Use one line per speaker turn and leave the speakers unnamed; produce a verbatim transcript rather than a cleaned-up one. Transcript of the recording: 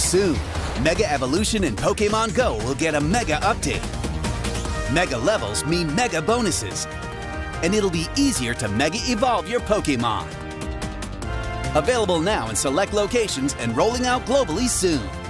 Soon, Mega Evolution in Pokemon Go will get a Mega Update. Mega levels mean Mega bonuses, and it'll be easier to Mega Evolve your Pokemon. Available now in select locations and rolling out globally soon.